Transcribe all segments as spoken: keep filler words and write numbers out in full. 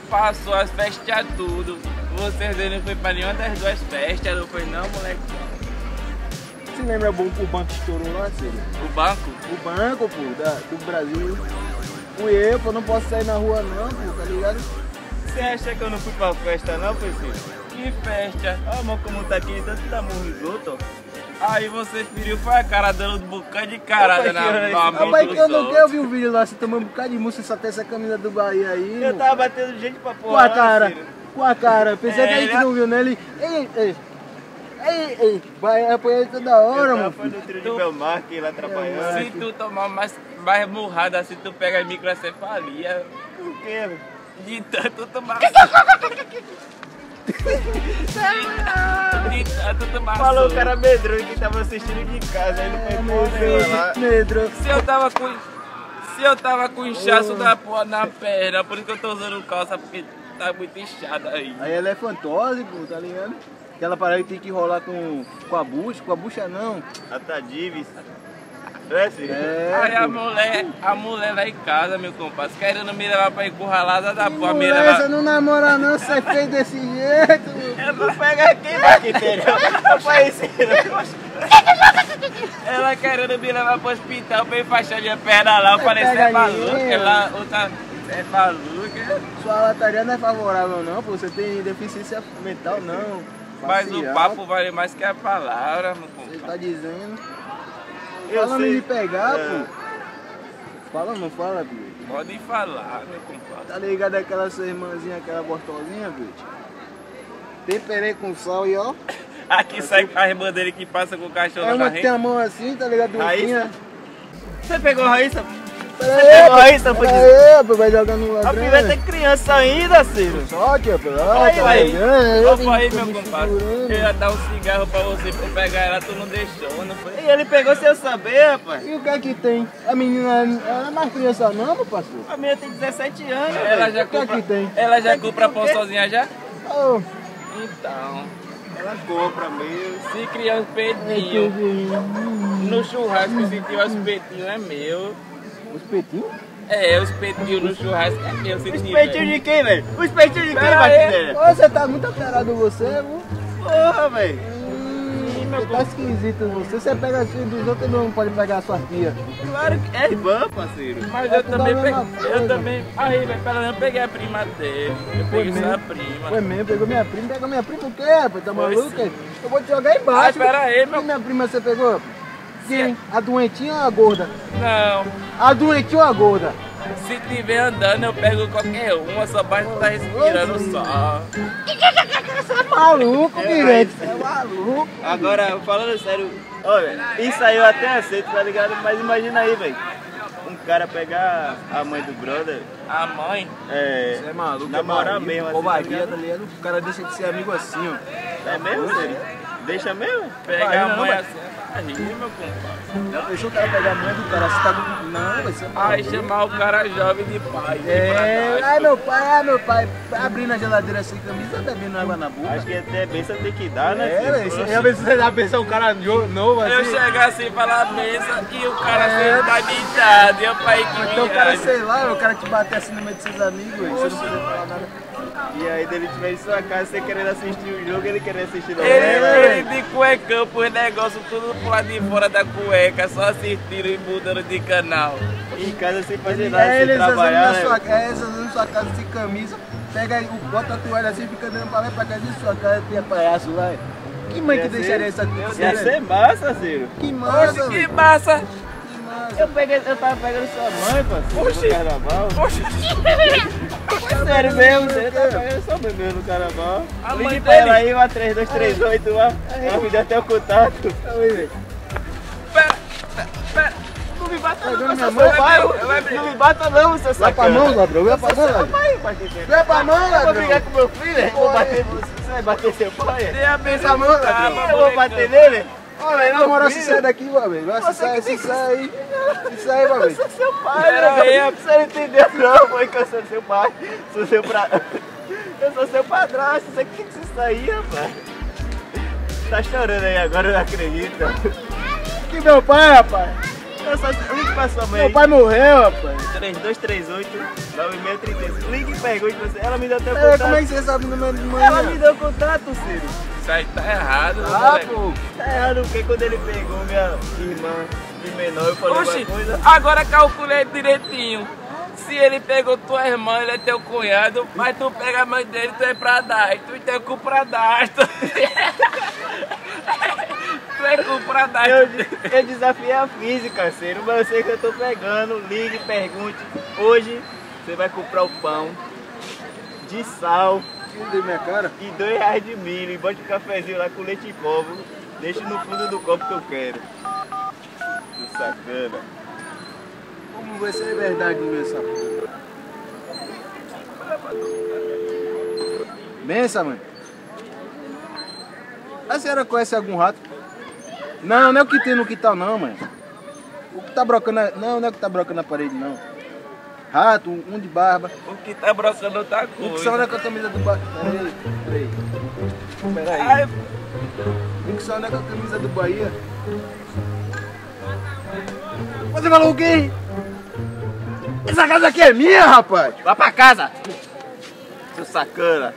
passou as festas tudo. Vocês dois não foi pra nenhuma das duas festas, não foi não, moleque? Você lembra bom que o banco estourou lá, Ciro? O banco? O banco, pô, da, do Brasil. Fui eu, pô, não posso sair na rua não, pô, tá ligado? Você acha que eu não fui pra festa não, Priscila? Que festa? Ah, mas como tá aqui, tanto tá morrisoto. Aí você feriu, foi a cara dando um bocado de carada na Ah, mão mas dos que eu não outros. quero ver o vídeo lá, você tomando um bocado de música, só tem essa camisa do Bahia aí. Eu mo. tava batendo gente pra porra. Com a lá, cara, Ciro. com a cara. Pensei É, que a gente ele- não viu, né? Ele. Ei, ei, ei, ei, vai apanhar toda hora, Eu mano. tava no trio de Belmarque lá trabalhando. Se tu tomar mais, mais murrada assim, tu pega microcefalia. Por quê? De tanto tomar. De tanto tomar. Falou o suco. cara medroso que tava assistindo de casa, ele foi embora lá. Medro. Se eu tava com. Se eu tava com inchaço da porra na perna, por isso que eu tô usando calça, porque tá muito inchada aí. Aí ela é fantose, pô, tá ligado? Aquela parada que tem que rolar com, com a bucha, com a bucha não. A Tadives. É, Ciro? Aí a É, pô. mulher, a mulher lá em casa, meu compadre, querendo me levar pra encurralada da Que porra, me mulher, você levar. não namora não, você é feio desse jeito. Eu não pego aqui, Marquinteiro. Eu falei, Ela querendo me levar pro hospital pra enfaixar minha perna lá. Eu Você falei, você pega é maluco? ninguém, Ela, outra, você é maluca? Sua lataria não é favorável não, pô, você tem deficiência mental não. Mas o facial, papo vale mais que a palavra, meu Você compadre. tá dizendo. Eu Falando sei. de pegar, É. pô. Fala ou não fala, filho? Pode falar, meu compadre. Tá ligado aquela sua irmãzinha, aquela gostosinha, bicho? Temperei com sal e ó. Aqui sai a irmã dele que passa com o cachorro É na uma que tem carrinha. a mão assim, tá ligado? Raíssa? Duquinha. Você pegou a Raíssa? Pera Você pegou a aí, Raíssa, pô. foi Pera dizer. aí, pô, vai jogando no A ladrão. piveta é criança ainda, Ciro. Só, tia, pô. Ó, Aí, tá aí. ligado? Opa aí, tô meu me compadre. segurando. Eu ia dar um cigarro pra você pra eu pegar ela, tu não deixou, não foi? E ele pegou sem eu saber, rapaz. E o que é que tem? A menina, ela não é mais criança não, meu parceiro? A menina tem dezessete anos, Ela velho. já O que é compra, que tem? ela já Tem que compra ter o pão quê? sozinha já? Ô, Então, Ela compra mesmo. se criar os é peitinhos que- no churrasco, se tiver os peitinhos é meu. Os peitinhos? É, os peitinhos no churrasco é meu, se Os tiver. peitinhos de quem, velho? Os peitinhos de quem, Pera aí. Marquinteiro? Ô, você tá muito alterado você, viu? Porra, velho. Hum, você tá esquisito você. Você pega assim dos outros e não pode pegar a sua tia. Claro que é irmã, parceiro. Mas É eu tudo também a mesma peguei. Eu coisa. também. Aí, velho, pelo menos eu peguei a prima dele. Eu Foi peguei sua mesmo. prima. Foi mesmo, pegou minha prima. Pegou minha prima o quê, rapaz? Tá Foi maluco? sim. Eu vou te jogar Mas embaixo. pera aí, Quem meu. minha prima você pegou? Quem? A doentinha ou a gorda? Não. A doentinha ou a gorda? Se tiver andando, eu pego qualquer uma, só basta estar respirando só. Você é maluco, Mirete. Você é maluco. Agora, falando sério, olha, isso aí eu até aceito, tá ligado? Mas imagina aí, velho. Um cara pegar a mãe do brother, A mãe. é. Você é maluco. Namorar mesmo, assim, tá Covardia, ligado? tá ligado? O cara deixa de ser amigo assim, ó. É mesmo, sério? Deixa mesmo? Pegar Vai, a não, mãe vai. assim. Aí, meu compadre. Já pensou o cara pegar a mãe do cara? Você tá do... Não, vai ser maluco. Aí chamar o cara jovem de pai. É, ai meu pai, ai meu pai, abrindo a geladeira sem camisa, bebendo água na boca. Acho que até bem você tem que dar, né? É, filho? velho, você já pensou, já pensou um cara jo- novo Eu assim? chegar assim, falar a mesa e o cara É. sentar de idade. Eu falei que Então o cara, viagem. sei lá, o cara te bater assim no meio de seus amigos, velho, você não poder falar nada. E aí dele estiver em sua casa, você querendo assistir o jogo, ele querendo assistir Ele, novela. ele de cuecão, os negócios tudo pro lado de fora da cueca, só assistindo e mudando de canal. Em casa sem fazer Ele, nada, é, sem ele trabalhar, na né? sua casa, é, exatamente na sua casa sem camisa, pega aí, bota a toalha assim, fica andando pra lá e pra cá de sua casa, tem palhaço lá. Que mãe que Ia ser- deixaria essa Ia ser massa, Ciro. Que massa, Oxe, que velho. massa! Que massa. Eu, peguei, eu tava pegando sua mãe, parceiro, Oxi. no carnaval. Oxe, É sério mesmo, você tava pegando sua mãe mesmo no carnaval. A Ligue mãe pra ela dele- aí, uma três dois três oito lá. Ela me deu até o contato. Aí, velho. pera, pera. Não me bata Pegando não, minha seu mão, pai. vai, vai, vai. Não me bata não, seu Vai pra sacana. mão, ladrão, vai pra mão, ladrão. Vai, Marquinhos. Vai pra mão, Eu vou ladrão. brigar com meu filho, eu vou bater você. Você vai bater seu pai? Dê a benção Essa mão, pro ladrão. cabo, Eu vou bater nele? Ó, velho, na moral, se sai daqui, meu velho. Vai, se Você sai, que se tem sai. Se sai, meu Eu velho. sou seu pai, Pera né? aí, Você não entendeu não, foi que eu sou seu pai. Sou seu pra... Eu sou seu padrasto, você que tem que se sair, rapaz. Tá chorando aí agora, eu não acredito. Que meu pai, rapaz. Eu só ligue pra sua mãe. Meu pai morreu, rapaz. três dois três oito, nove seis três cinco. Ligue e pergunte pra você. Ela me deu até o É, contato. como é que você sabe o número de mãe? Ela me deu o contato, Ciro. Isso aí tá errado, Ah, moleque. pô. Tá errado porque quando ele pegou minha irmã de menor, eu falei Oxi, alguma coisa. agora calculei direitinho. Se ele pegou tua irmã, ele é teu cunhado, mas tu pega a mãe dele, tu é pradastro, então é com pradastro. Tu é com Eu, pradastro. eu desafiei a física, Ciro, mas eu sei que eu tô pegando. Ligue, pergunte. Hoje você vai comprar o pão de sal Tira da minha cara. e dois reais de milho. E bote um cafezinho lá com leite em copo. Deixe no fundo do copo que eu quero. Que sacana. Vamos ver se é verdade mesmo essa porra. Bença, mãe. A senhora conhece algum rato? Não, não é o que tem no quintal não, mãe. O que tá brocando na... Não, não é o que tá brocando na parede, não. Rato, um de barba. O que tá brocando outra Um que só anda coisa. com a camisa do Bahia. Peraí, peraí. Peraí. Ai, Um que só anda com a camisa do Bahia. Você falou o quê? Essa casa aqui é minha, rapaz! Vá pra casa, seu sacana.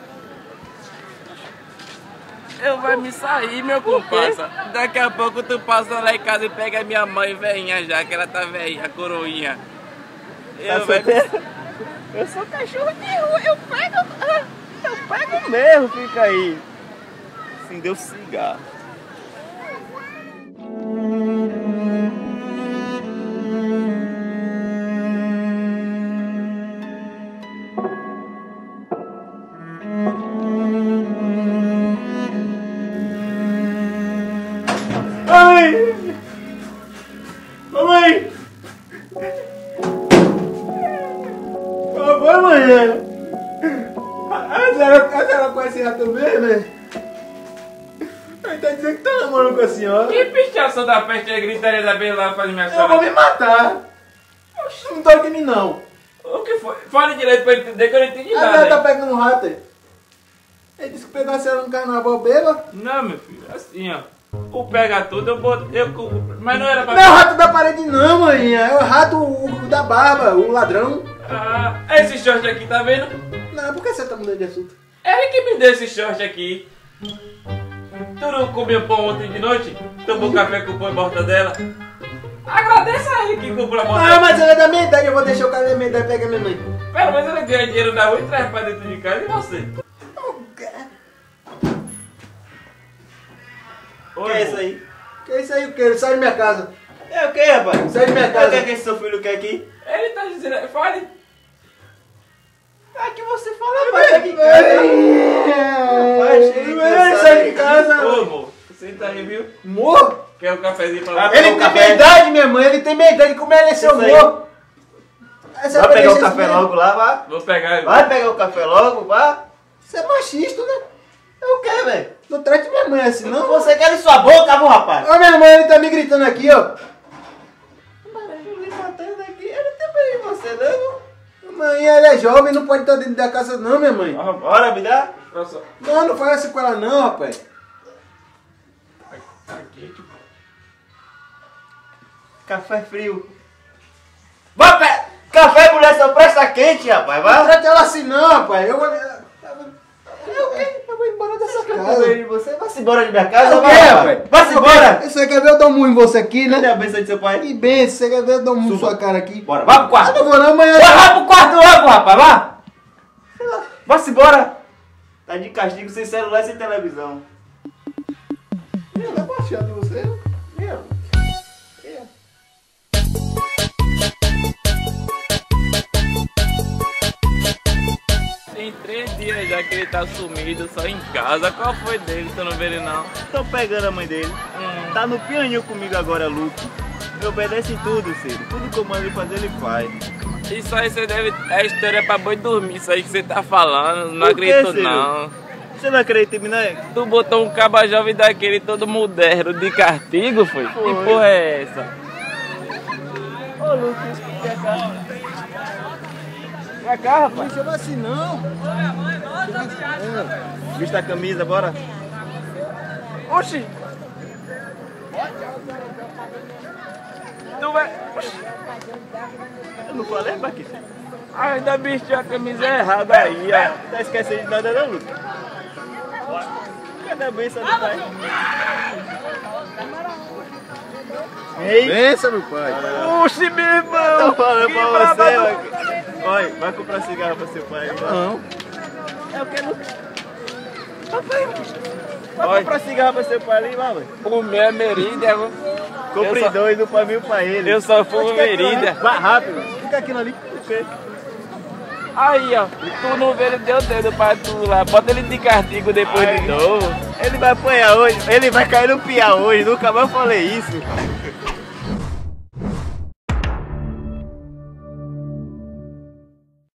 eu vai me sair, meu comparsa. Daqui a pouco tu passa lá em casa e pega minha mãe velhinha já, que ela tá velhinha, coroinha. Eu Tá vai me... solteira? Eu sou cachorro de rua, eu pego, eu pego mesmo, fica aí. Sim, deu cigarro. Ai! Mamãe! Qual foi, mãe? A senhora, a senhora conhece rato mesmo, né? Ele tá dizendo que tá namorando com a senhora. Que pichação da peste e gritaria da Bela faz minha Eu vou sogra? me matar. Oxi, não toque em mim, não. O que foi? Fale direito pra eu entender que eu não entendi A nada. senhora tá hein? pegando um rato aí. Ele disse que pegou a senhora no carnaval bêbado. Não, meu filho, assim, ó. O pega tudo, eu boto. Eu, mas não era pra. Não é o rato da parede, não, mãe. É o rato o, o da barba, o ladrão. Ah, esse short aqui, tá vendo? Não, por que você tá mudando de assunto? Ele que me deu esse short aqui. Tu não comeu pão ontem de noite? Tomou café com pão e mortadela? Agradeça a ele que comprou a mortadela. Ah, mas ele é da minha idade, eu vou deixar o cara da minha idade pegar minha mãe. Pelo menos ele ganha dinheiro na rua e traz pra dentro de casa. E você? O que é isso aí? Que é isso aí, o que? Sai da minha casa. É o que, rapaz? Sai de minha O casa. que é que esse seu filho quer aqui? Ele tá dizendo. Fale. É que você fala, rapaz, aqui em casa. Rapaz, chega de Ele cansado sai de aqui. casa. Ô, amor, senta aí, viu? Amor? Quer um cafezinho pra Ah, você? Ele o tem café. minha idade, minha mãe. Ele tem minha idade. Como ele é seu Isso aí. amor? Essa Vai pegar o esse café menino- logo lá, vá. Vou pegar ele. Vai pegar o café logo, vá. Você é machista, né? É o que, velho? Não trate minha mãe assim, não. Você quer em sua boca, viu, rapaz? Ó, minha mãe, ele tá me gritando aqui, ó. Mas eu lhe matando aqui, ele também em você, não? Mãe, ela é jovem, não pode estar dentro da casa, não, minha mãe. Ah, Bora, me dá? Nossa, Não, não faz assim com ela, não, rapaz. tá quente. Café frio. Vai, pe... Café, mulher, só presta quente, rapaz, Não vai. trate ela assim, não, rapaz. Eu vou. Eu, eu vou embora dessa casa. de você, vai-se embora de minha casa, É o vai, quê, rapaz. rapaz? Vai-se embora. Você quer ver eu dar um murro em você aqui, Cadê né? a benção de seu pai? Que bem, você quer ver eu dar um murro em Suba. sua cara aqui? Bora, vai pro Eu quarto. não vou não, amanhã. Vai, vai pro quarto logo, rapaz, vá. Vai-se embora. Tá de castigo sem celular e sem televisão. Ela é baixada você. Meu. Tem três dias já que ele tá sumido, só em casa. Qual foi dele? Tu não vê ele não? Tô pegando a mãe dele. Hum. Tá no pianinho comigo agora, Luke. Ele obedece em tudo, Ciro. Tudo que eu mando ele fazer, ele faz. Isso aí você deve. É história pra boi dormir, isso aí que você tá falando. Não Por quê, acredito Ciro? não. Você não acredita em mim, não é? Tu botou um caba jovem daquele todo moderno de castigo, foi? Que Foi. porra é essa? Ô, Luke, vem cá. Vem cá, rapaz. Não chama assim, não. Vista a camisa, bora. Oxi! Tu vai... Eu não falei pra quê? Ainda vestiu a camisa errada aí, ó. Tá esquecendo de nada não, Lucas? Cadê a benção do pai? Ei! Pensa, meu pai. Oxi, meu irmão! Tô falando Que pra braba você, do- mano. Olha, vai comprar cigarro pra seu pai. Não. É o que, Lucas? Papai, vai Olha. comprar cigarro pra seu pai ali, vai, O meu é merida, viu? compre Eu só- dois, um pra mim e um pra ele. Eu só fumo merida. Vai rápido. Fica aquilo ali. Ok. Aí, ó. Tu não vê, ele deu dedo pra tu lá. Bota ele de castigo depois Ai. de novo. Ele vai apanhar hoje, ele vai cair no piá hoje, nunca mais falei isso.